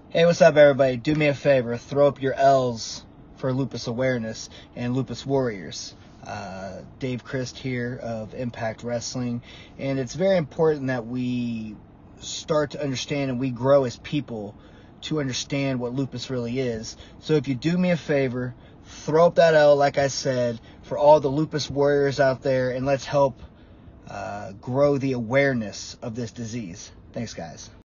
Hey, what's up, everybody? Do me a favor. Throw up your L's for lupus awareness and lupus warriors. Dave Crist here of Impact Wrestling. And it's very important that we start to understand and we grow as people to understand what lupus really is. So if you do me a favor, throw up that L, like I said, for all the lupus warriors out there, and let's help grow the awareness of this disease. Thanks, guys.